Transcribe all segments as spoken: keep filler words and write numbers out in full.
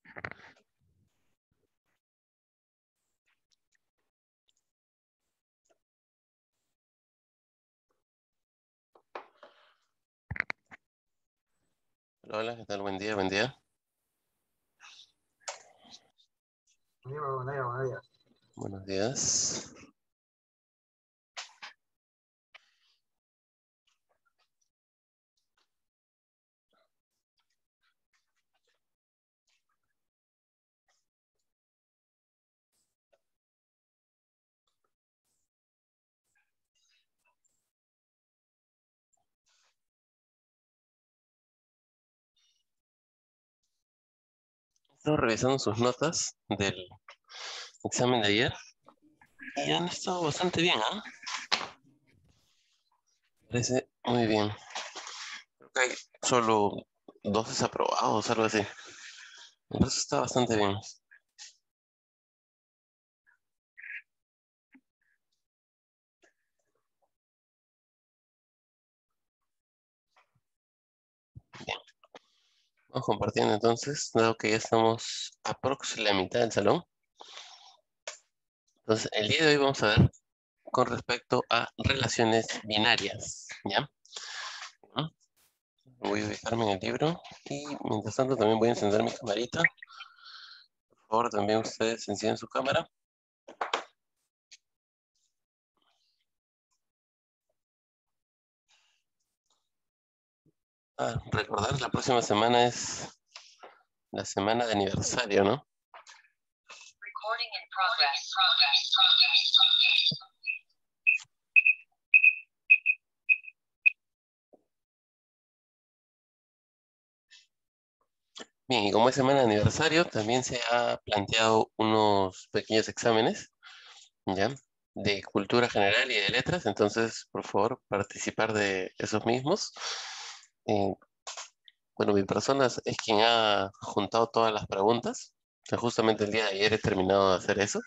Hola, hola, ¿qué tal? Buen día, buen día. Buenos días, buenos días. Buenos días. Estaba revisando sus notas del examen de ayer y han estado bastante bien, ¿ah? Parece muy bien. Creo que hay solo dos desaprobados, algo así. Entonces está bastante bien. Bien. Vamos compartiendo entonces, dado que ya estamos aproximadamente a la mitad del salón. Entonces, el día de hoy vamos a ver con respecto a relaciones binarias, ¿ya? ¿Mm? Voy a ubicarme en el libro y mientras tanto también voy a encender mi camarita. Por favor, también ustedes encienden su cámara. Ah, recordar, la próxima semana es la semana de aniversario, ¿no? Recording in progress. Bien, y como es semana de aniversario, también se ha planteado unos pequeños exámenes, ¿ya? De cultura general y de letras, entonces, por favor, participar de esos mismos. Eh, bueno, mi persona es es quien ha juntado todas las preguntas. O sea, justamente el día de ayer he terminado de hacer eso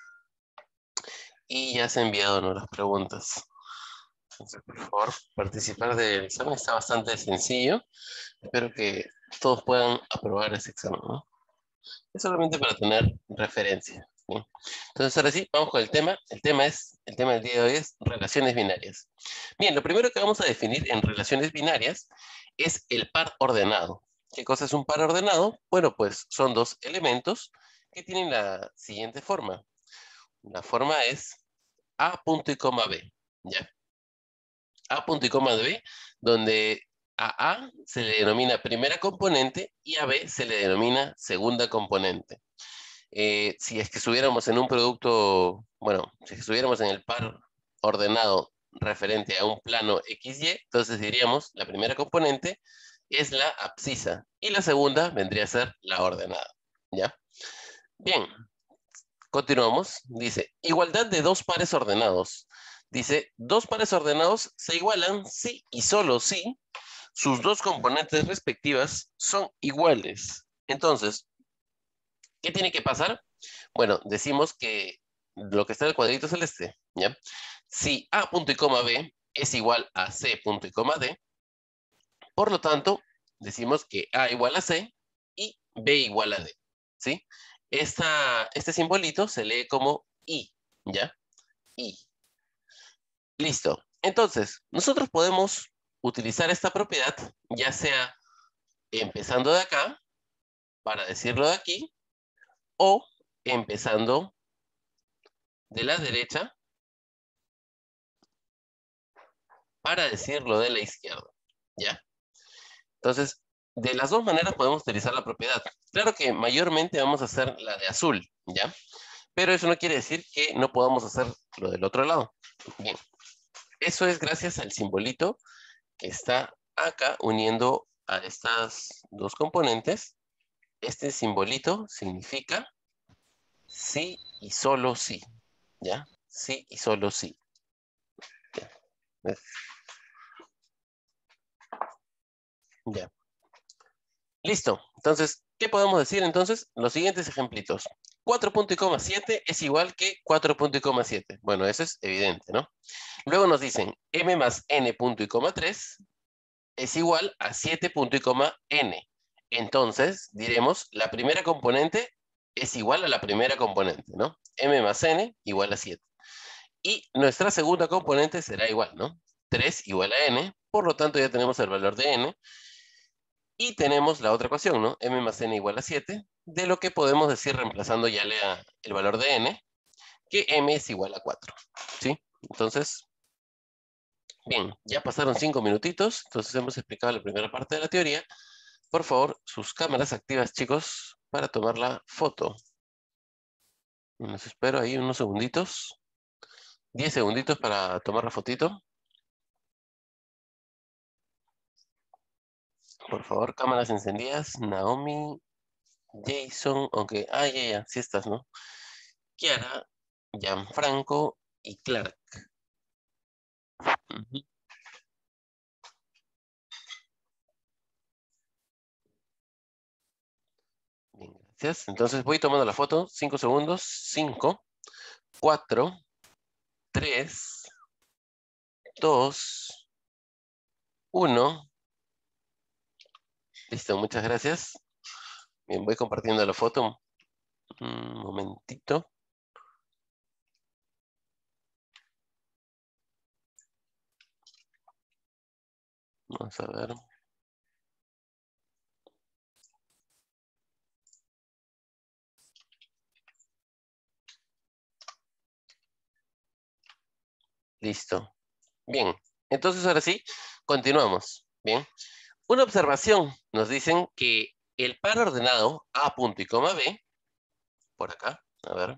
y ya se han enviado, ¿no?, las preguntas. Entonces, por favor, participar del examen está bastante sencillo. Espero que todos puedan aprobar ese examen, ¿no? Es solamente para tener referencia, ¿sí? Entonces, ahora sí, vamos con el tema. El tema es, el tema del día de hoy es relaciones binarias. Bien, lo primero que vamos a definir en relaciones binarias es el par ordenado. ¿Qué cosa es un par ordenado? Bueno, pues son dos elementos que tienen la siguiente forma. La forma es A punto y coma B, ¿ya? A punto y coma B, donde a A se le denomina primera componente y a B se le denomina segunda componente. Eh, si es que estuviéramos en un producto, bueno, si es que estuviéramos en el par ordenado referente a un plano equis y, entonces diríamos la primera componente es la abscisa y la segunda vendría a ser la ordenada, ¿ya? Bien, continuamos. Dice, igualdad de dos pares ordenados. Dice, dos pares ordenados se igualan si y solo si sus dos componentes respectivas son iguales. Entonces, ¿qué tiene que pasar? Bueno, decimos que lo que está en el cuadrito celeste, ¿ya? Si A punto y coma B es igual a C punto y coma D, por lo tanto, decimos que A igual a C y B igual a D, ¿sí? Esta, este simbolito se lee como I, ¿ya? I. Listo. Entonces, nosotros podemos utilizar esta propiedad, ya sea empezando de acá, para decirlo de aquí, o empezando de la derecha, para decirlo de la izquierda, ¿ya? Entonces, de las dos maneras podemos utilizar la propiedad. Claro que mayormente vamos a hacer la de azul, ¿ya? Pero eso no quiere decir que no podamos hacer lo del otro lado. Bien, eso es gracias al simbolito que está acá uniendo a estas dos componentes. Este simbolito significa sí y solo sí, ¿ya? Sí y solo sí. ¿Ves? Ya. Listo. Entonces, ¿qué podemos decir entonces? Los siguientes ejemplitos. cuatro punto y coma siete es igual que cuatro punto y coma siete. Bueno, eso es evidente, ¿no? Luego nos dicen m más n punto y coma tres es igual a siete punto y coma n. Entonces, diremos, la primera componente es igual a la primera componente, ¿no? M más N igual a siete. Y nuestra segunda componente será igual, ¿no? tres igual a N, por lo tanto ya tenemos el valor de N. Y tenemos la otra ecuación, ¿no? M más N igual a siete, de lo que podemos decir reemplazando ya la- el valor de N, que M es igual a cuatro, ¿sí? Entonces, bien, ya pasaron cinco minutitos, entonces hemos explicado la primera parte de la teoría. Por favor, sus cámaras activas, chicos, para tomar la foto. Nos espero ahí unos segunditos. diez segunditos para tomar la fotito. Por favor, cámaras encendidas. Naomi, Jason, aunque... Ah, ya, ya, sí estás, ¿no? Kiara, Gianfranco y Clark. Ujú. Bien, gracias. Entonces voy tomando la foto. cinco segundos. cinco, cuatro, tres, dos, uno. Listo, muchas gracias. Bien, voy compartiendo la foto. Un momentito. Vamos a ver. Listo. Bien, entonces ahora sí, continuamos. Bien. Una observación. Nos dicen que el par ordenado A punto y coma B, por acá, a ver.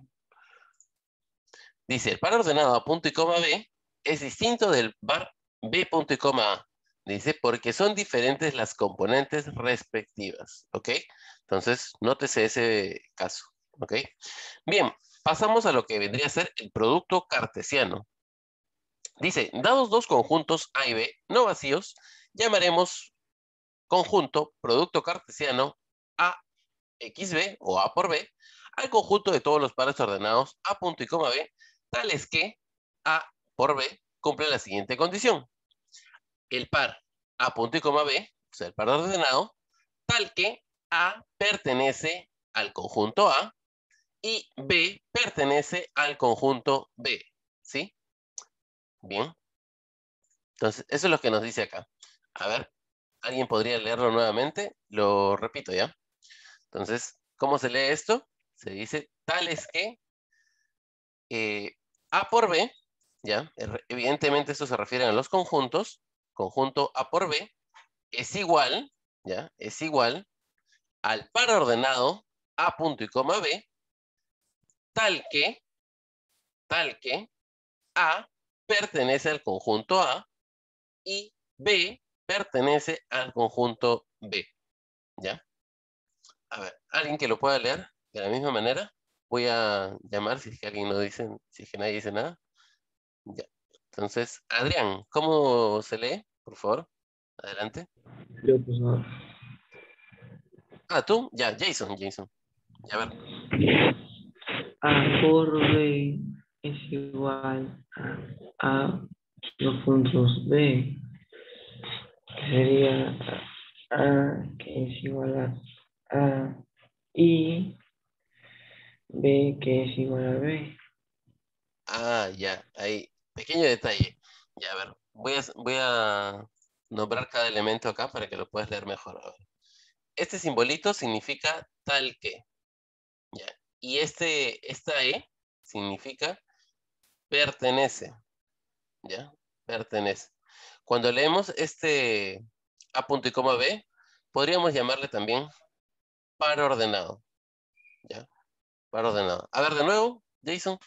Dice, el par ordenado A punto y coma B es distinto del par B punto y coma A. Dice, porque son diferentes las componentes respectivas. ¿Ok? Entonces, nótese ese caso. ¿Ok? Bien, pasamos a lo que vendría a ser el producto cartesiano. Dice, dados dos conjuntos A y B no vacíos, llamaremos conjunto producto cartesiano A X B o A por B al conjunto de todos los pares ordenados A punto y coma B, tales que A por B cumple la siguiente condición. El par A punto y coma B, o sea, el par ordenado, tal que A pertenece al conjunto A y B pertenece al conjunto B. ¿Sí? Bien. Entonces, eso es lo que nos dice acá. A ver, ¿alguien podría leerlo nuevamente? Lo repito ya. Entonces, ¿cómo se lee esto? Se dice tales que eh, A por B, ¿ya? Er- Evidentemente esto se refiere a los conjuntos. Conjunto A por B es igual, ¿ya? Es igual al par ordenado A punto y coma B, tal que, tal que A pertenece al conjunto A y B pertenece al conjunto B, ¿ya? A ver, ¿alguien que lo pueda leer de la misma manera? Voy a llamar si es que alguien no dice, si es que nadie dice nada. Ya. Entonces, Adrián, ¿cómo se lee? Por favor, adelante. Yo, pues no. Ah, tú, ya, Jason, Jason. Ya, a ver. A por B es igual a A los puntos B, que sería A, que es igual a A, y B, que es igual a B. Ah, ya, ahí. Pequeño detalle. Ya, a ver. Voy a, voy a nombrar cada elemento acá para que lo puedas leer mejor. A ver. Este simbolito significa tal que. Ya. Y este, esta E significa pertenece. ¿Ya? Pertenece. Cuando leemos este A punto y coma B, podríamos llamarle también par ordenado. ¿Ya? Par ordenado. A ver, de nuevo, Jason.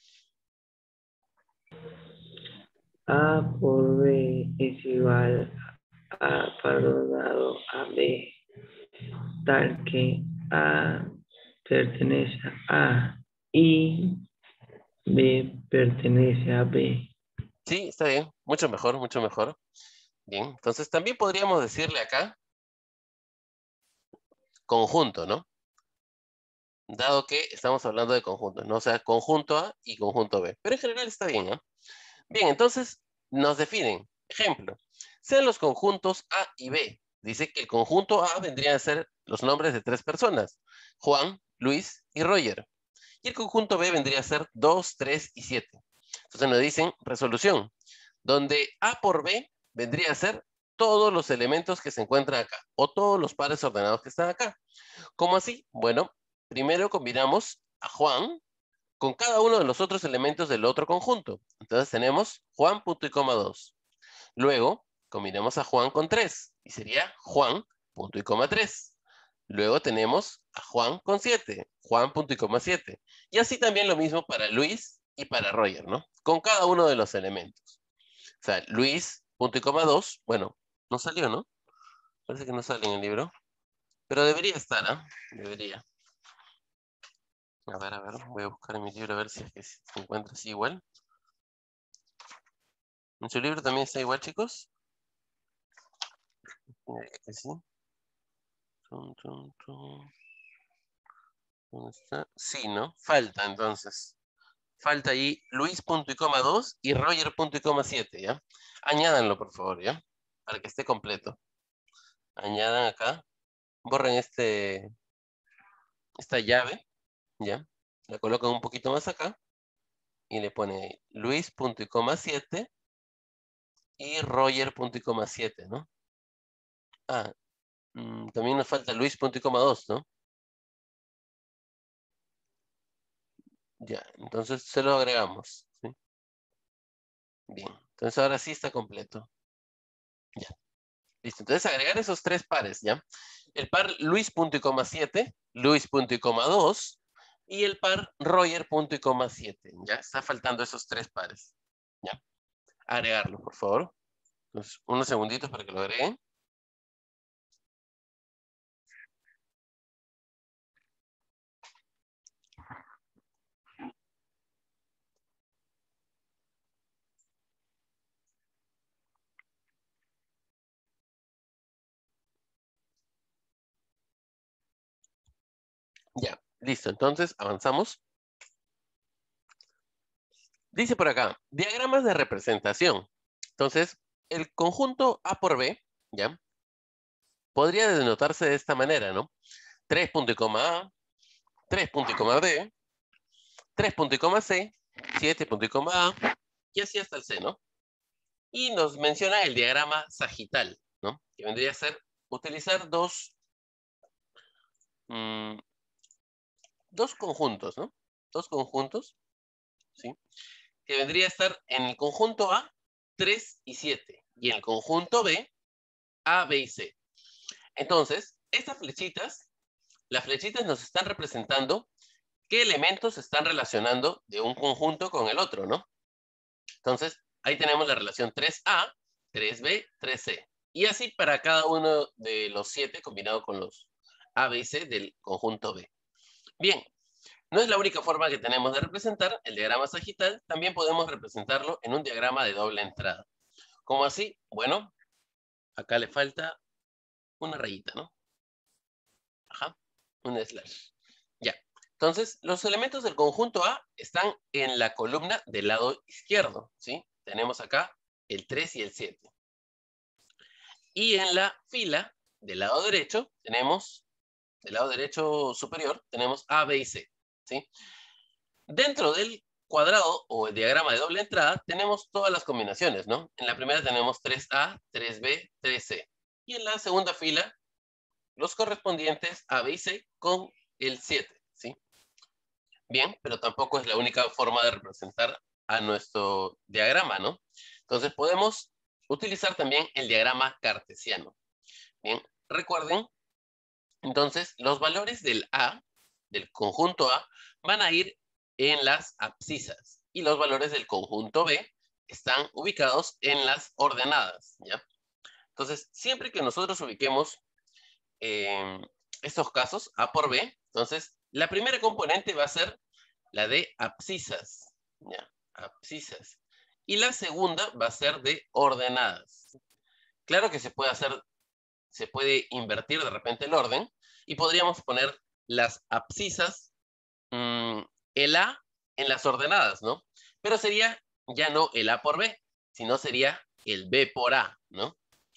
A por B es igual a perdonado a B, tal que A pertenece a A y B pertenece a B. Sí, está bien. Mucho mejor, mucho mejor. Bien. Entonces también podríamos decirle acá conjunto, ¿no? Dado que estamos hablando de conjuntos, ¿no? O sea, conjunto A y conjunto B. Pero en general está bien, ¿no? Bien, entonces nos definen. Ejemplo, sean los conjuntos A y B Dice que el conjunto A vendría a ser los nombres de tres personas. Juan, Luis y Roger. Y el conjunto B vendría a ser dos, tres y siete. Entonces nos dicen resolución, donde A por B vendría a ser todos los elementos que se encuentran acá, o todos los pares ordenados que están acá. ¿Cómo así? Bueno, primero combinamos a Juan con cada uno de los otros elementos del otro conjunto. Entonces tenemos Juan, punto y coma dos. Luego combinamos a Juan con tres, y sería Juan, punto y coma tres. Luego tenemos a Juan con siete, Juan, punto y coma siete. Y así también lo mismo para Luis y para Roger, ¿no? Con cada uno de los elementos. O sea, Luis, punto y coma dos, bueno, no salió, ¿no? Parece que no sale en el libro. Pero debería estar, ¿ah? ¿eh? Debería. A ver, a ver, voy a buscar en mi libro a ver si es que se encuentra así igual. ¿En su libro también está igual, chicos? Que sí. Tum, tum, tum. ¿Dónde está? Sí, ¿no? Falta entonces. Falta ahí Luis, punto y coma dos y Roger, punto y coma siete, ¿ya? Añádanlo, por favor, ¿ya? Para que esté completo. Añadan acá. Borren este, esta llave, ¿ya? La colocan un poquito más acá. Y le pone Luis, punto y coma siete y Roger, punto y coma siete, ¿no? Ah, mmm, también nos falta Luis, punto y coma dos, ¿no? Ya, entonces se lo agregamos, ¿sí? Bien, entonces ahora sí está completo. Ya, listo. Entonces agregar esos tres pares, ¿ya? El par Luis, punto y coma siete, Luis, punto y coma dos y el par Roger, punto y coma siete, ¿ya? Está faltando esos tres pares, ¿ya? Agregarlo, por favor. Entonces, unos segunditos para que lo agreguen. Ya, listo. Entonces, avanzamos. Dice por acá, diagramas de representación. Entonces, el conjunto A por B, ¿ya? Podría denotarse de esta manera, ¿no? tres punto y coma A, tres punto y coma B, tres punto y coma C, siete punto y coma A, y así hasta el C, ¿no? Y nos menciona el diagrama sagital, ¿no? Que vendría a ser utilizar dos, mmm, dos conjuntos, ¿no? Dos conjuntos, ¿sí? Que vendría a estar en el conjunto A, tres y siete, y en el conjunto B, A, B y C. Entonces, estas flechitas, las flechitas nos están representando qué elementos se están relacionando de un conjunto con el otro, ¿no? Entonces, ahí tenemos la relación tres A, tres B, tres C. Y así para cada uno de los siete combinado con los A, B y C del conjunto B. Bien, no es la única forma que tenemos de representar el diagrama sagital, también podemos representarlo en un diagrama de doble entrada. ¿Cómo así? Bueno, acá le falta una rayita, ¿no? Ajá, un slash. Ya. Entonces, los elementos del conjunto A están en la columna del lado izquierdo, ¿sí? Tenemos acá el tres y el siete. Y en la fila del lado derecho tenemos, del lado derecho superior, tenemos A, B y C, ¿sí? Dentro del cuadrado o el diagrama de doble entrada tenemos todas las combinaciones, ¿no? En la primera tenemos tres A, tres B, tres C. Y en la segunda fila, los correspondientes A, B y C con el siete, ¿sí? Bien, pero tampoco es la única forma de representar a nuestro diagrama, ¿no? Entonces podemos utilizar también el diagrama cartesiano. Bien, recuerden, entonces los valores del A, del conjunto A, van a ir en las abscisas y los valores del conjunto B están ubicados en las ordenadas, ¿ya? Entonces, siempre que nosotros ubiquemos eh, estos casos, A por B, entonces la primera componente va a ser la de abscisas, ¿ya? Abscisas. Y la segunda va a ser de ordenadas. Claro que se puede hacer, se puede invertir de repente el orden y podríamos poner las abscisas, mmm, el A en las ordenadas, ¿no? Pero sería ya no el A por B, sino sería el B por A, ¿no?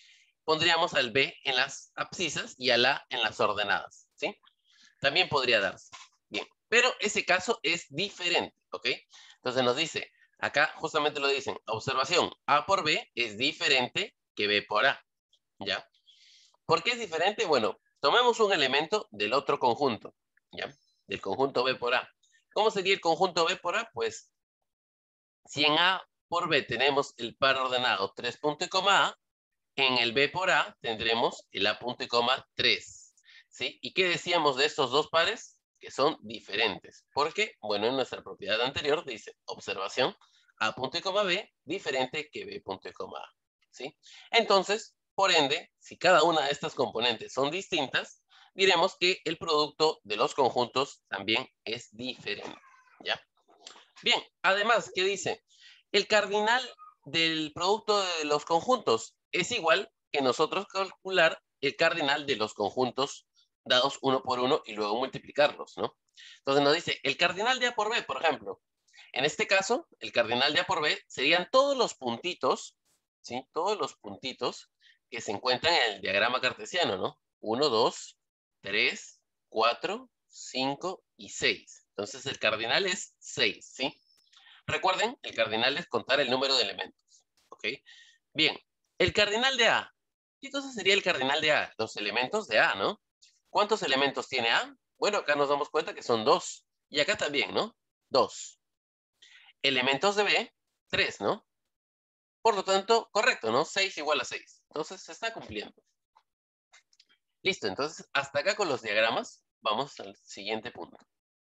pondríamos al B en las abscisas y al A en las ordenadas, ¿sí? También podría darse. Bien, pero ese caso es diferente, ¿ok? Entonces nos dice, acá justamente lo dicen, observación, A por B es diferente que B por A, ¿ya? ¿Por qué es diferente? Bueno, tomemos un elemento del otro conjunto, ¿ya? Del conjunto B por A. ¿Cómo sería el conjunto B por A? Pues, si en A por B tenemos el par ordenado tres punto y coma A, en el B por A tendremos el A punto y coma tres, ¿sí? ¿Y qué decíamos de estos dos pares? Que son diferentes. ¿Por qué? Bueno, en nuestra propiedad anterior dice, observación, A punto y coma B diferente que B punto y coma A, ¿sí? Entonces, por ende, si cada una de estas componentes son distintas, diremos que el producto de los conjuntos también es diferente, ¿ya? Bien, además, ¿qué dice? El cardinal del producto de los conjuntos es igual que nosotros calcular el cardinal de los conjuntos dados uno por uno y luego multiplicarlos, ¿no? Entonces nos dice, el cardinal de A por B, por ejemplo, en este caso, el cardinal de A por B serían todos los puntitos, ¿sí? Todos los puntitos que se encuentran en el diagrama cartesiano, ¿no? uno, dos, tres, cuatro, cinco y seis. Entonces el cardinal es seis, ¿sí? Recuerden, el cardinal es contar el número de elementos, ¿ok? Bien, el cardinal de A. ¿Qué cosa sería el cardinal de A? Los elementos de A, ¿no? ¿Cuántos elementos tiene A? Bueno, acá nos damos cuenta que son dos. Y acá también, ¿no? Dos. Elementos de B, tres, ¿no? Por lo tanto, correcto, ¿no? seis igual a seis. Entonces, se está cumpliendo. Listo, entonces, hasta acá con los diagramas. Vamos al siguiente punto.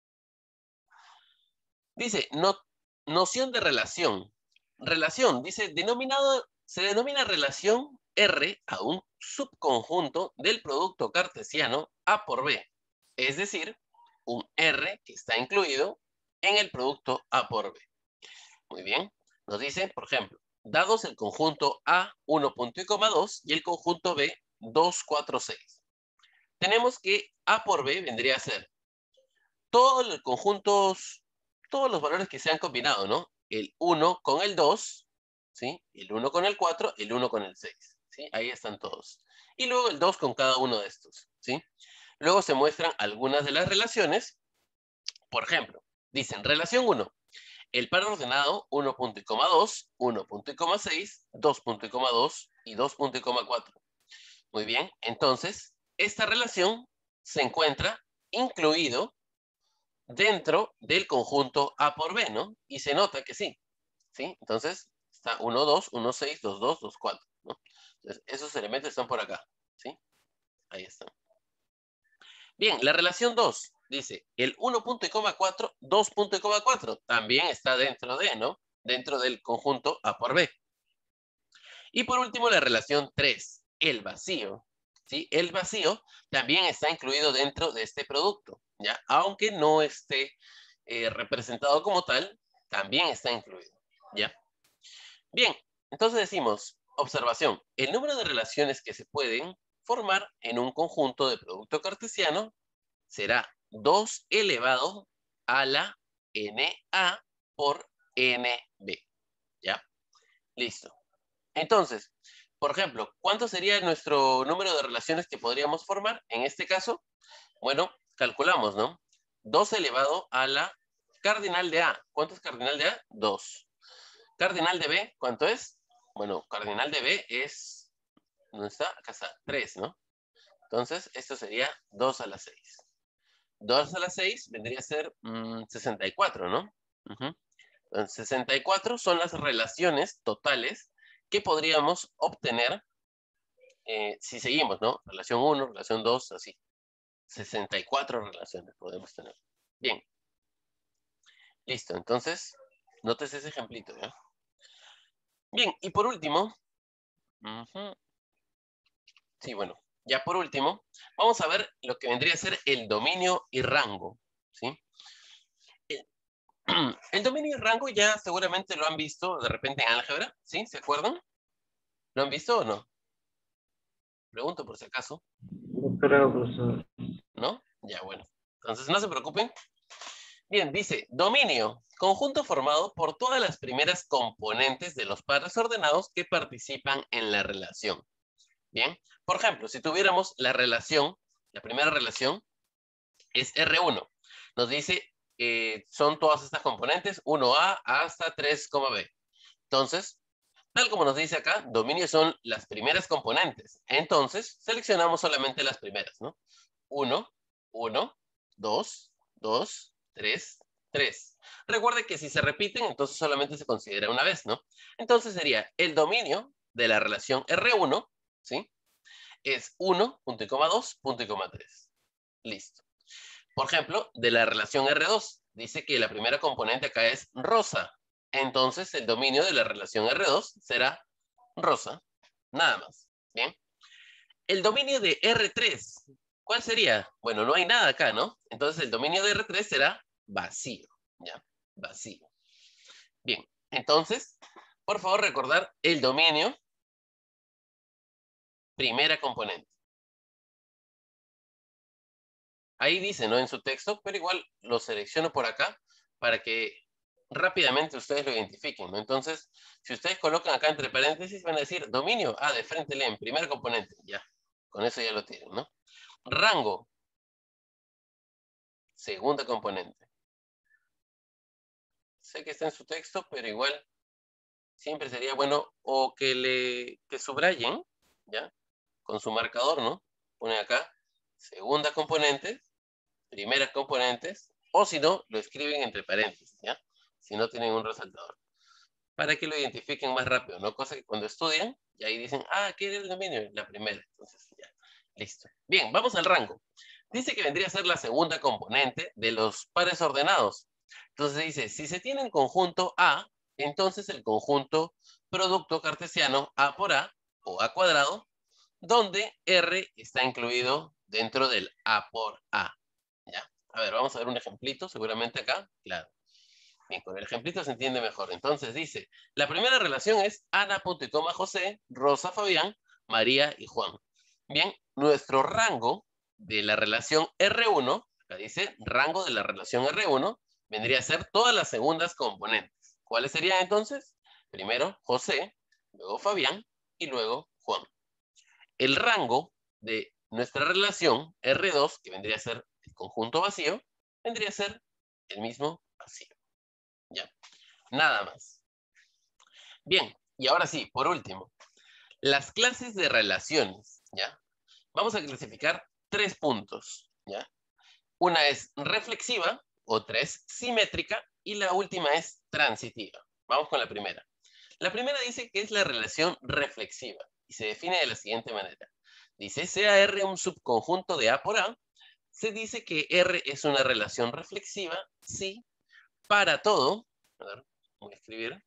Dice, no, noción de relación. Relación, dice, denominado, se denomina relación R a un subconjunto del producto cartesiano A por B. Es decir, un R que está incluido en el producto A por B. Muy bien. Nos dice, por ejemplo, dados el conjunto A uno punto y coma dos y el conjunto B dos, cuatro, seis. Tenemos que A por B vendría a ser todos los conjuntos, todos los valores que se han combinado, ¿no? El uno con el dos, ¿sí? El uno con el cuatro, el uno con el seis, ¿sí? Ahí están todos. Y luego el dos con cada uno de estos, ¿sí? Luego se muestran algunas de las relaciones. Por ejemplo, dicen relación uno. El par ordenado uno punto y coma dos, uno punto y coma seis, dos punto y coma dos y dos punto y coma cuatro. Muy bien, entonces, esta relación se encuentra incluido dentro del conjunto A por B, ¿no? Y se nota que sí, ¿sí? Entonces, está uno, dos, uno, seis, dos, dos, dos, cuatro, ¿no? Entonces, esos elementos están por acá, ¿sí? Ahí están. Bien, la relación dos dice, el uno punto y coma cuatro, dos punto y coma cuatro, también está dentro de, ¿no? Dentro del conjunto A por B. Y por último, la relación tres, el vacío, ¿sí? El vacío también está incluido dentro de este producto, ¿ya? Aunque no esté eh, representado como tal, también está incluido, ¿ya? Bien, entonces decimos, observación, el número de relaciones que se pueden formar en un conjunto de producto cartesiano será dos elevado a la na por nb, ¿ya? Listo. Entonces, por ejemplo, ¿cuánto sería nuestro número de relaciones que podríamos formar? En este caso, bueno, calculamos, ¿no? dos elevado a la cardinal de A. ¿Cuánto es cardinal de A? dos. Cardinal de B, ¿cuánto es? Bueno, cardinal de B es, ¿dónde está? Acá está, tres, ¿no? Entonces, esto sería dos a la seis. dos a la seis vendría a ser mmm, sesenta y cuatro, ¿no? Uh-huh. Entonces, sesenta y cuatro son las relaciones totales que podríamos obtener eh, si seguimos, ¿no? Relación uno, relación dos, así. sesenta y cuatro relaciones podemos tener. Bien. Listo, entonces, notes ese ejemplito, ¿ya? Bien, y por último, uh-huh. Sí, bueno, ya por último, vamos a ver lo que vendría a ser el dominio y rango, ¿sí? El, el dominio y rango ya seguramente lo han visto de repente en álgebra, ¿sí? ¿Se acuerdan? ¿Lo han visto o no? Pregunto por si acaso. No creo, profesor. ¿No? Ya, bueno. Entonces, no se preocupen. Bien, dice, dominio, conjunto formado por todas las primeras componentes de los pares ordenados que participan en la relación. Bien, por ejemplo, si tuviéramos la relación, la primera relación es R uno. Nos dice, eh, son todas estas componentes, uno A hasta tres, B. Entonces, tal como nos dice acá, dominio son las primeras componentes. Entonces, seleccionamos solamente las primeras, ¿no? uno, uno, dos, dos, tres, tres. Recuerde que si se repiten, entonces solamente se considera una vez, ¿no? Entonces sería el dominio de la relación R uno, ¿sí? Es uno, punto y coma dos, punto y coma tres. Listo. Por ejemplo, de la relación R dos, dice que la primera componente acá es rosa. Entonces, el dominio de la relación R dos será rosa. Nada más. Bien. El dominio de R tres, ¿cuál sería? Bueno, no hay nada acá, ¿no? Entonces, el dominio de R tres será vacío. ¿Ya? Vacío. Bien. Entonces, por favor, recordar el dominio primera componente. Ahí dice, ¿no? En su texto, pero igual lo selecciono por acá para que rápidamente ustedes lo identifiquen, ¿no? Entonces, si ustedes colocan acá entre paréntesis, van a decir dominio, ah, de frente leen, primer componente, ya. Con eso ya lo tienen, ¿no? Rango, segunda componente. Sé que está en su texto, pero igual siempre sería bueno o que le que subrayen, ¿ya? Con su marcador, ¿no? Pone acá, segunda componente, primeras componentes, o si no, lo escriben entre paréntesis, ¿ya? Si no tienen un resaltador. Para que lo identifiquen más rápido, ¿no? Cosa que cuando estudian, y ahí dicen, ah, ¿qué es el dominio? La primera. Entonces, ya, listo. Bien, vamos al rango. Dice que vendría a ser la segunda componente de los pares ordenados. Entonces dice, si se tiene en conjunto A, entonces el conjunto producto cartesiano A por A, o A cuadrado, donde R está incluido dentro del A por A. ¿Ya? A ver, vamos a ver un ejemplito, seguramente acá. Claro. Bien, con el ejemplito se entiende mejor. Entonces dice, la primera relación es Ana, punto y coma, José, Rosa, Fabián, María y Juan. Bien, nuestro rango de la relación R uno, acá dice, rango de la relación R uno, vendría a ser todas las segundas componentes. ¿Cuáles serían entonces? Primero José, luego Fabián y luego Juan. El rango de nuestra relación R dos, que vendría a ser el conjunto vacío, vendría a ser el mismo vacío. ¿Ya? Nada más. Bien, y ahora sí, por último, las clases de relaciones, ¿ya? Vamos a clasificar tres puntos, ¿ya? Una es reflexiva, otra es simétrica y la última es transitiva. Vamos con la primera. La primera dice que es la relación reflexiva y se define de la siguiente manera. Dice, sea R un subconjunto de A por A, se dice que R es una relación reflexiva si para todo, a ver, voy a escribir,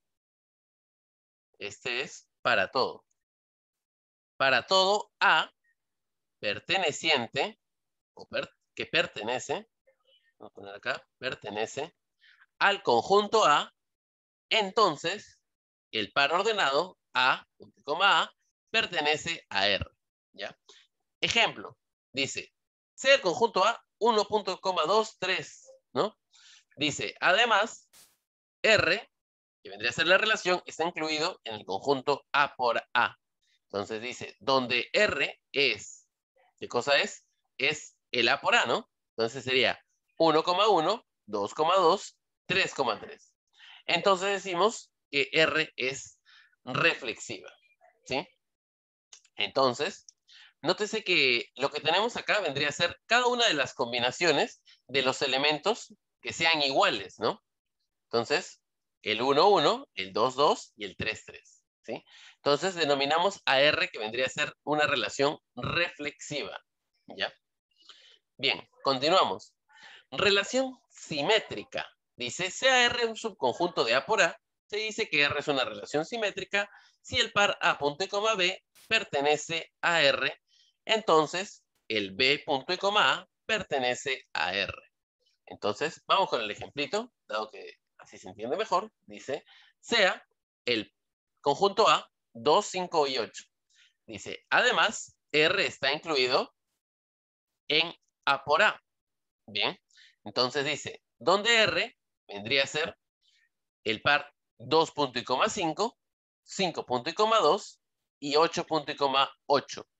este es para todo. Para todo A perteneciente, o per, que pertenece, vamos a poner acá, pertenece al conjunto A, entonces el par ordenado A, punto, coma A, pertenece a R. ¿Ya? Ejemplo, dice, sea el conjunto A uno, punto, dos, tres, ¿no? Dice, además, R, que vendría a ser la relación, está incluido en el conjunto A por A. Entonces dice, donde R es, ¿qué cosa es? Es el A por A, ¿no? Entonces sería uno coma uno, dos coma dos, tres coma tres. Entonces decimos que R es reflexiva, ¿sí? Entonces, nótese que lo que tenemos acá vendría a ser cada una de las combinaciones de los elementos que sean iguales, ¿no? Entonces, el uno, uno, el dos, dos y el tres, tres. ¿Sí? Entonces, denominamos a R que vendría a ser una relación reflexiva. ¿Ya? Bien, continuamos. Relación simétrica. Dice, sea R un subconjunto de A por A, se dice que R es una relación simétrica si el par A punto y coma B pertenece a R, entonces el B punto y coma A pertenece a R. Entonces, vamos con el ejemplito, dado que así se entiende mejor. Dice, sea el conjunto A dos, cinco y ocho. Dice, además, R está incluido en A por A. Bien, entonces dice, donde R vendría a ser el par dos punto y coma cinco, cinco punto y coma dos y ocho punto y coma ocho.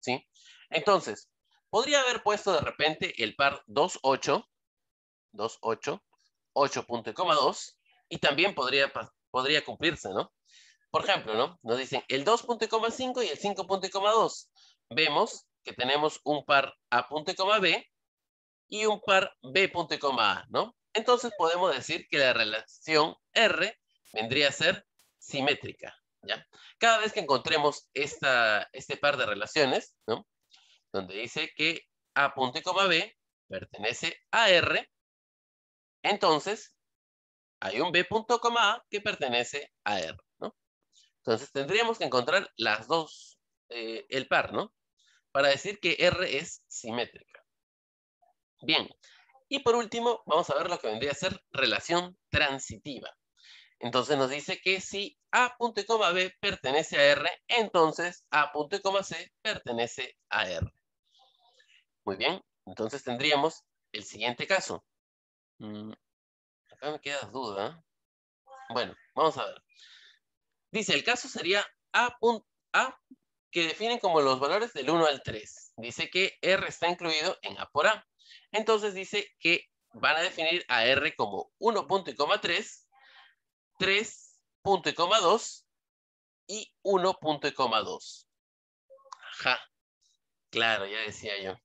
¿sí? Entonces, podría haber puesto de repente el par dos, ocho, dos, ocho, ocho punto coma dos, y también podría, podría cumplirse, ¿no? Por ejemplo, ¿no? Nos dicen el dos punto coma cinco y el cinco punto coma dos. Vemos que tenemos un par A punto coma B y un par B punto coma A, ¿no? Entonces podemos decir que la relación R vendría a ser simétrica, ¿ya? Cada vez que encontremos esta, este par de relaciones, ¿no? Donde dice que A punto coma B pertenece a R, entonces hay un B punto coma A que pertenece a R, ¿no? Entonces tendríamos que encontrar las dos, eh, el par, ¿no? Para decir que R es simétrica. Bien, y por último vamos a ver lo que vendría a ser relación transitiva. Entonces nos dice que si A punto coma B pertenece a R, entonces A punto coma C pertenece a R. Muy bien, entonces tendríamos el siguiente caso. Mm, acá me queda duda. Bueno, vamos a ver. Dice, el caso sería A, A, que definen como los valores del uno al tres. Dice que R está incluido en A por A. Entonces dice que van a definir a R como uno punto coma tres, tres punto coma dos y uno punto coma dos. Ajá, claro, ya decía yo.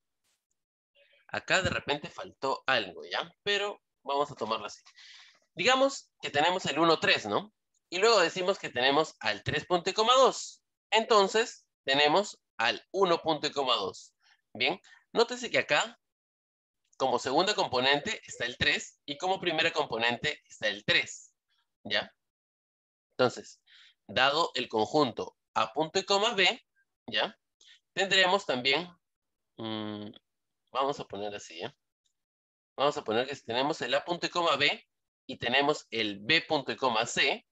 Acá de repente faltó algo, ¿ya? Pero vamos a tomarlo así. Digamos que tenemos el uno, tres, ¿no? Y luego decimos que tenemos al tres punto coma dos. Entonces, tenemos al uno punto coma dos. Bien, nótese que acá, como segunda componente, está el tres, y como primera componente está el tres, ¿ya? Entonces, dado el conjunto A punto y coma B, ¿ya? Tendremos también, mmm, vamos a poner así, ¿ya? Vamos a poner que tenemos el A punto y coma B y tenemos el B punto y coma C,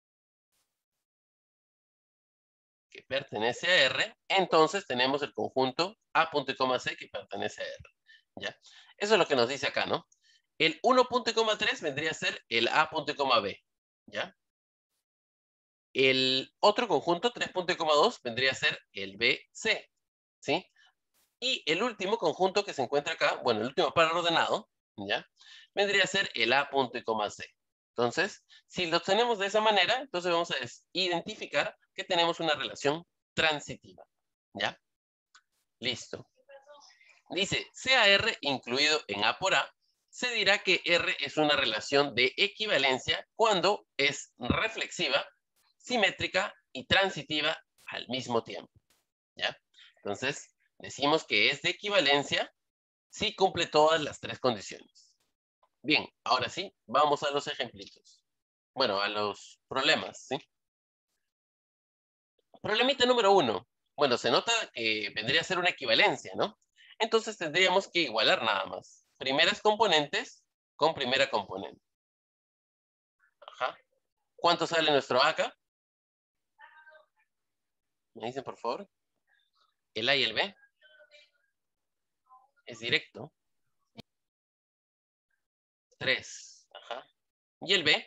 que pertenece a R, entonces tenemos el conjunto A punto y coma C que pertenece a R, ¿ya? Eso es lo que nos dice acá, ¿no? El uno punto y coma tres vendría a ser el A punto y coma B, ¿ya? El otro conjunto, tres punto y coma dos, vendría a ser el B C, ¿sí? Y el último conjunto que se encuentra acá, bueno, el último par ordenado, ¿ya? Vendría a ser el A punto y coma C. Entonces, si lo tenemos de esa manera, entonces vamos a identificar que tenemos una relación transitiva, ¿ya? Listo. Dice, sea R incluido en A por A, se dirá que R es una relación de equivalencia cuando es reflexiva, simétrica y transitiva al mismo tiempo, ¿ya? Entonces, decimos que es de equivalencia si cumple todas las tres condiciones. Bien, ahora sí, vamos a los ejemplitos. Bueno, a los problemas, ¿sí? Problemita número uno. Bueno, se nota que vendría a ser una equivalencia, ¿no? Entonces tendríamos que igualar nada más. Primeras componentes con primera componente. Ajá. ¿Cuánto sale nuestro A acá? ¿Me dicen, por favor? El A y el B. Es directo. tres. Ajá. ¿Y el B?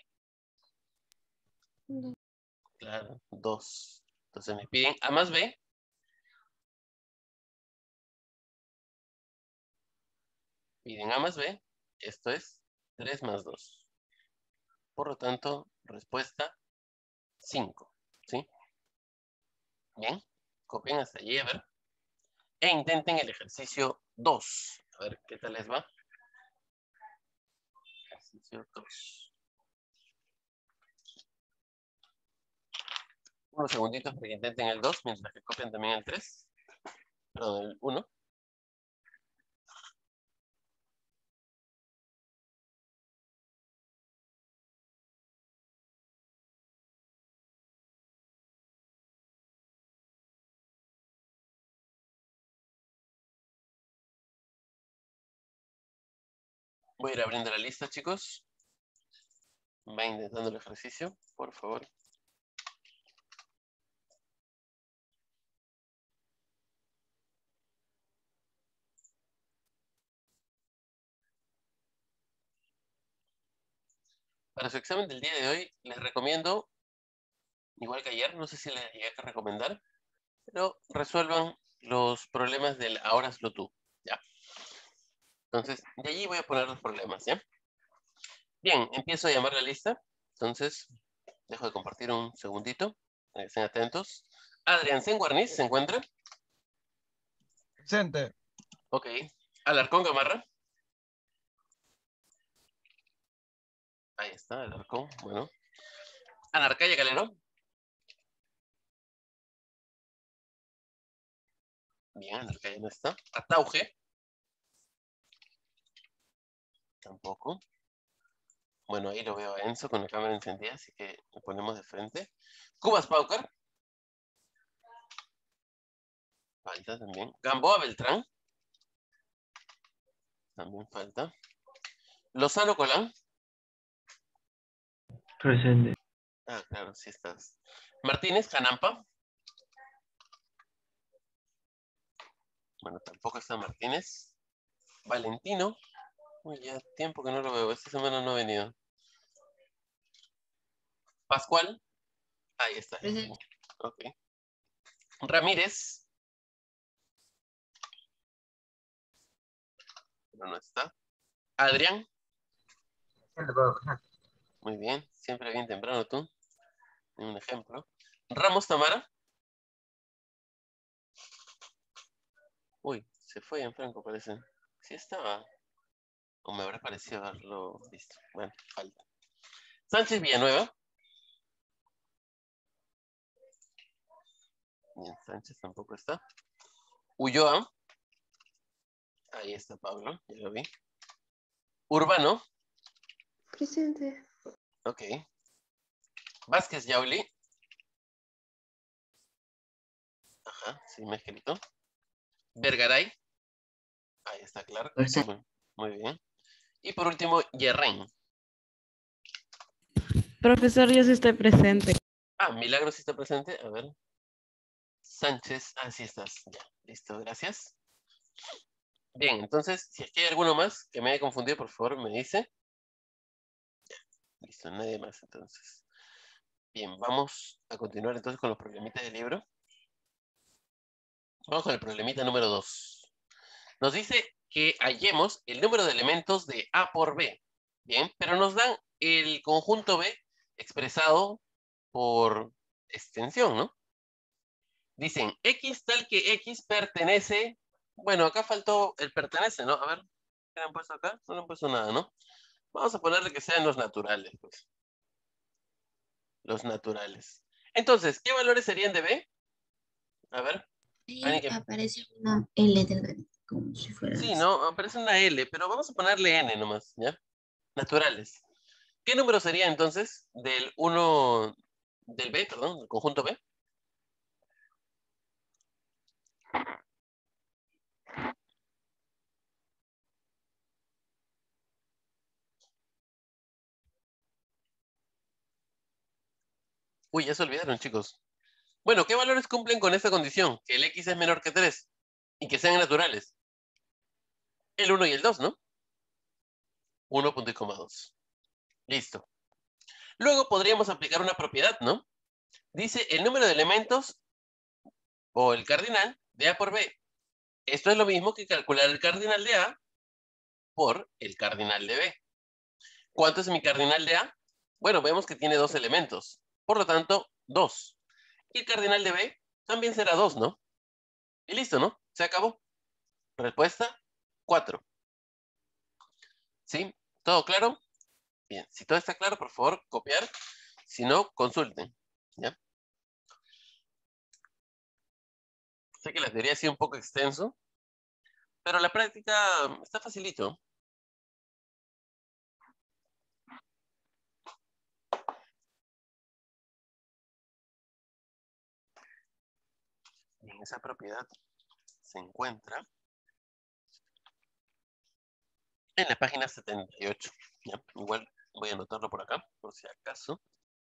Claro, dos. Entonces me piden A más B. Piden A más B. Esto es tres más dos. Por lo tanto, respuesta cinco. ¿Sí? Bien. Copien hasta allí, a ver. E intenten el ejercicio dos. A ver qué tal les va. Ejercicio dos. Unos segunditos para que intenten el dos, mientras que copian también el tres. Perdón, el uno. Voy a ir abriendo la lista, chicos. Va intentando el ejercicio, por favor. Para su examen del día de hoy, les recomiendo, igual que ayer, no sé si les llegué a recomendar, pero resuelvan los problemas del ahora hazlo tú. Ya. Entonces, de allí voy a poner los problemas, ¿ya? Bien, empiezo a llamar la lista. Entonces, dejo de compartir un segundito. Eh, Estén atentos. Adrián Senguarniz, ¿se encuentra? Presente. Ok. Alarcón Gamarra. Ahí está, Alarcón. Bueno. Anarcaya Calero. Bien, Anarcaya no está. Atauge. Tampoco. Bueno, ahí lo veo a Enzo con la cámara encendida, así que lo ponemos de frente. Cubas Paucar. Falta también. Gamboa Beltrán. También falta. Lozano Colán. Presente. Ah, claro, sí estás. Martínez Janampa. Bueno, tampoco está Martínez. Valentino. Uy, ya tiempo que no lo veo. Esta semana no ha venido. Pascual. Ahí está. Presente. Ok. Ramírez. Pero no está. Adrián. Presente, profe. Muy bien. Siempre bien temprano tú. Un ejemplo. Ramos Tamara. Uy, se fue en Franco, parece. Sí estaba. O me habrá parecido haberlo visto. Bueno, falta. Sánchez Villanueva. Bien, Sánchez tampoco está. Ulloa. Ahí está Pablo, ya lo vi. Urbano. Presente. Ok. Vázquez Yauli. Ajá, sí me he escrito. Vergaray. Ahí está, claro. Presente. Muy, muy bien. Y por último, Yerren. Profesor, yo sí estoy presente. Ah, Milagro sí está presente. A ver. Sánchez. Ah, sí estás. Ya, listo, gracias. Bien, entonces, si es que hay alguno más que me haya confundido, por favor, me dice. Ya, listo, nadie más entonces. Bien, vamos a continuar entonces con los problemitas del libro. Vamos con el problemita número dos. Nos dice que hallemos el número de elementos de A por B. Bien, pero nos dan el conjunto B expresado por extensión, ¿no? Dicen X tal que X pertenece. Bueno, acá faltó el pertenece, ¿no? A ver, ¿qué le han puesto acá? No le han puesto nada, ¿no? Vamos a ponerle que sean los naturales, pues. Los naturales. Entonces, ¿qué valores serían de B? A ver. Ahí alguien que- aparece una L delgadita, como si fuera Sí, así. ¿no? Aparece una L, pero vamos a ponerle N nomás, ¿ya? Naturales. ¿Qué número sería entonces del uno, del B, perdón, del conjunto B? Uy, ya se olvidaron, chicos. Bueno, ¿qué valores cumplen con esta condición? Que el X es menor que tres y que sean naturales. El uno y el dos, ¿no? uno punto dos. Listo. Luego podríamos aplicar una propiedad, ¿no? Dice el número de elementos o el cardinal de A por B. Esto es lo mismo que calcular el cardinal de A por el cardinal de B. ¿Cuánto es mi cardinal de A? Bueno, vemos que tiene dos elementos. Por lo tanto, dos. Y el cardinal de B también será dos, ¿no? Y listo, ¿no? Se acabó. Respuesta, cuatro. ¿Sí? ¿Todo claro? Bien. Si todo está claro, por favor, copiar. Si no, consulten. ¿Ya? Sé que la teoría ha sido un poco extenso, pero la práctica está facilito. Bien, esa propiedad se encuentra en la página setenta y ocho. ¿Ya? Igual voy a anotarlo por acá, por si acaso.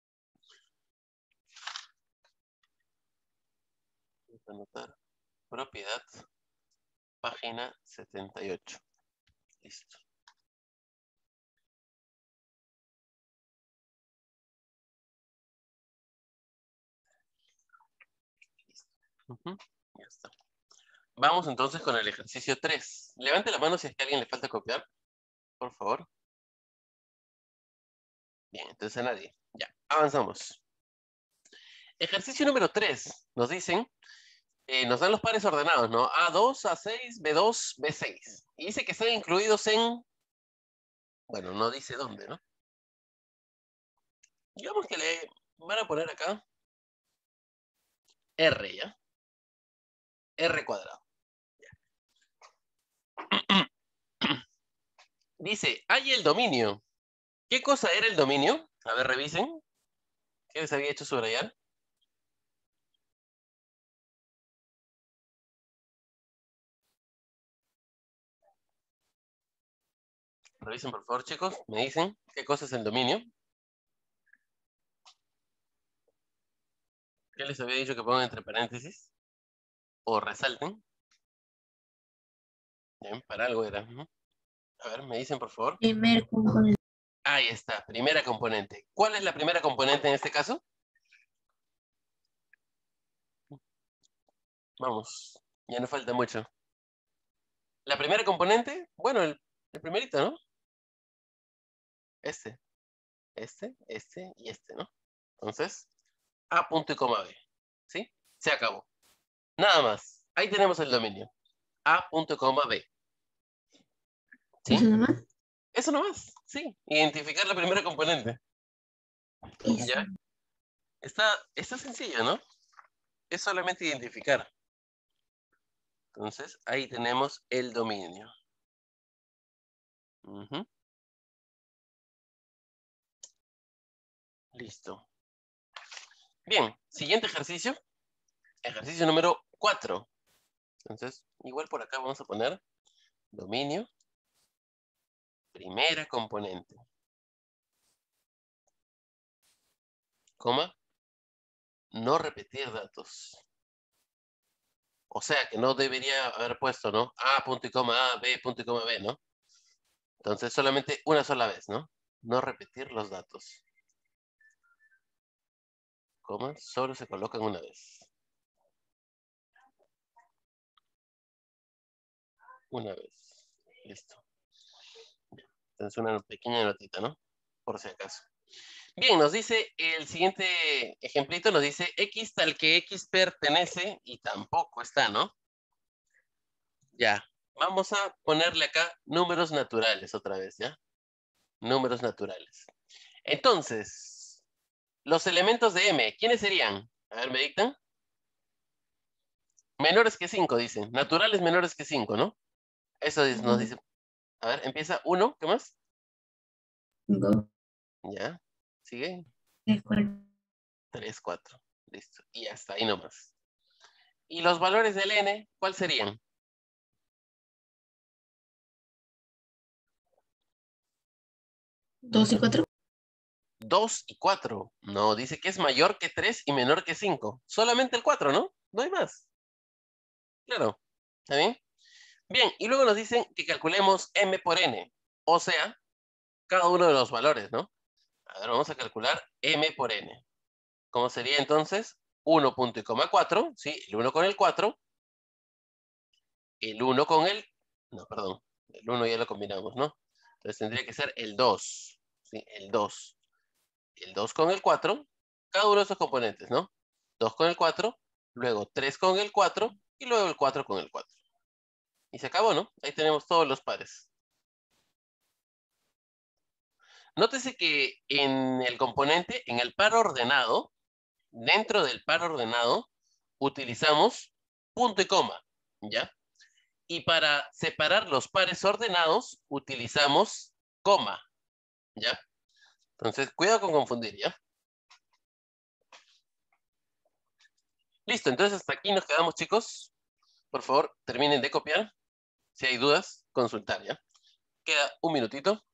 Voy a anotar propiedad, página setenta y ocho. Listo. Listo. Uh-huh. Ya está. Vamos entonces con el ejercicio tres. Levante la mano si es que a alguien le falta copiar, por favor. Bien, entonces a nadie. Ya, avanzamos. Ejercicio número tres. Nos dicen, eh, nos dan los pares ordenados, ¿no? A dos, A seis, B dos, B seis. Y dice que están incluidos en... Bueno, no dice dónde, ¿no? Digamos que le van a poner acá R, ¿ya? R cuadrado. Dice, hay el dominio. ¿Qué cosa era el dominio? A ver, revisen. ¿Qué les había hecho subrayar? Revisen, por favor, chicos. Me dicen qué cosa es el dominio. ¿Qué les había dicho que pongan entre paréntesis? O resalten. Bien, para algo era. Ujú. A ver, me dicen, por favor. Primer componente. Ahí está, primera componente. ¿Cuál es la primera componente en este caso? Vamos, ya no falta mucho. La primera componente, bueno, el, el primerito, ¿no? Este, este, este y este, ¿no? Entonces, A punto y coma B. ¿Sí? Se acabó. Nada más. Ahí tenemos el dominio. A punto y coma B. ¿Sí? ¿Eso nomás? Eso nomás, sí. Identificar la primera componente. Eso. ¿Ya? Está, está sencillo, ¿no? Es solamente identificar. Entonces, ahí tenemos el dominio. Ujú. Listo. Bien, siguiente ejercicio. Ejercicio número cuatro. Entonces, igual por acá vamos a poner dominio, primera componente, coma, no repetir datos. O sea, que no debería haber puesto, ¿no? A punto y coma A, B punto y coma B, ¿no? Entonces, solamente una sola vez, ¿no? No repetir los datos. Coma, solo se colocan una vez. Una vez. Listo. Entonces, una pequeña notita, ¿no? Por si acaso. Bien, nos dice el siguiente ejemplito, nos dice X tal que X pertenece y tampoco está, ¿no? Ya, vamos a ponerle acá números naturales otra vez, ¿ya? Números naturales. Entonces, los elementos de M, ¿quiénes serían? A ver, ¿me dictan? Menores que cinco, dicen. Naturales menores que cinco, ¿no? Eso es- nos dice. A ver, empieza uno, ¿qué más? Dos, Ya, sigue. tres, cuatro. tres, cuatro. Listo. Y hasta ahí nomás. ¿Y los valores del N, cuál serían? Dos y cuatro. dos y cuatro. No, dice que es mayor que tres y menor que cinco. Solamente el cuatro, ¿no? No hay más. Claro. ¿Está bien? Bien, y luego nos dicen que calculemos M por N. O sea, cada uno de los valores, ¿no? A ver, vamos a calcular M por N. ¿Cómo sería entonces? uno punto y coma cuatro, ¿sí? El uno con el cuatro. El uno con el... No, perdón. El uno ya lo combinamos, ¿no? Entonces tendría que ser el dos. ¿Sí? El dos. El dos con el cuatro. Cada uno de esos componentes, ¿no? dos con el cuatro. Luego tres con el cuatro. Y luego el cuatro con el cuatro. Y se acabó, ¿no? Ahí tenemos todos los pares. Nótese que en el componente, en el par ordenado, dentro del par ordenado, utilizamos punto y coma, ¿ya? Y para separar los pares ordenados, utilizamos coma, ¿ya? Entonces, cuidado con confundir, ¿ya? Listo, entonces hasta aquí nos quedamos, chicos. Por favor, terminen de copiar. Si hay dudas, consultar, ¿ya? Queda un minutito.